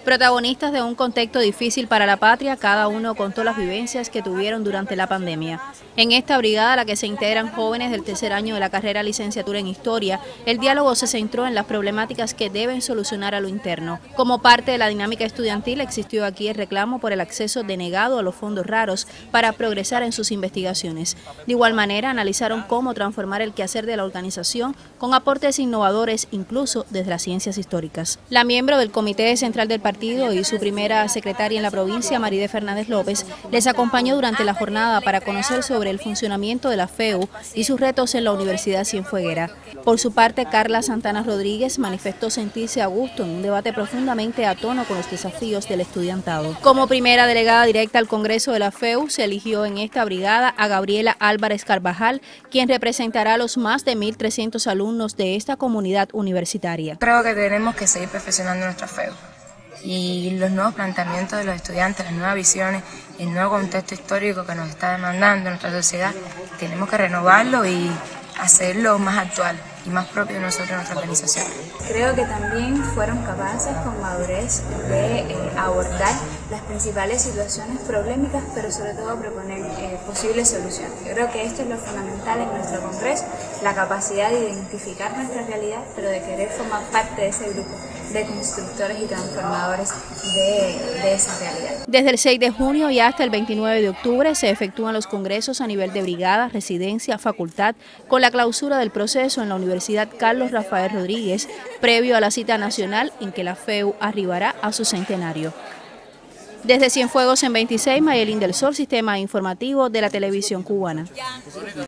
Protagonistas de un contexto difícil para la patria, cada uno contó las vivencias que tuvieron durante la pandemia. En esta brigada, a la que se integran jóvenes del tercer año de la carrera licenciatura en Historia, el diálogo se centró en las problemáticas que deben solucionar a lo interno. Como parte de la dinámica estudiantil, existió aquí el reclamo por el acceso denegado a los fondos raros para progresar en sus investigaciones. De igual manera, analizaron cómo transformar el quehacer de la organización con aportes innovadores, incluso desde las ciencias históricas. La miembro del Comité Central del Partido y su primera secretaria en la provincia, Maride Fernández López, les acompañó durante la jornada para conocer sobre el funcionamiento de la FEU y sus retos en la Universidad Cienfueguera. Por su parte, Carla Santana Rodríguez manifestó sentirse a gusto en un debate profundamente a tono con los desafíos del estudiantado. Como primera delegada directa al Congreso de la FEU, se eligió en esta brigada a Gabriela Álvarez Carvajal, quien representará a los más de 1.300 alumnos de esta comunidad universitaria. Creo que tenemos que seguir perfeccionando nuestra FEU. Y los nuevos planteamientos de los estudiantes, las nuevas visiones, el nuevo contexto histórico que nos está demandando nuestra sociedad, tenemos que renovarlo y hacerlo más actual y más propio de nosotros, nuestra organización. Creo que también fueron capaces con madurez de abordar las principales situaciones problemáticas, pero sobre todo proponer posibles soluciones. Yo creo que esto es lo fundamental en nuestro congreso, la capacidad de identificar nuestra realidad, pero de querer formar parte de ese grupo de constructores y transformadores de esa realidad. Desde el 6 de junio y hasta el 29 de octubre se efectúan los congresos a nivel de brigada, residencia, facultad, con la clausura del proceso en la Universidad Carlos Rafael Rodríguez, previo a la cita nacional en que la FEU arribará a su centenario. Desde Cienfuegos en 26, Mayelín del Sol, Sistema Informativo de la Televisión Cubana.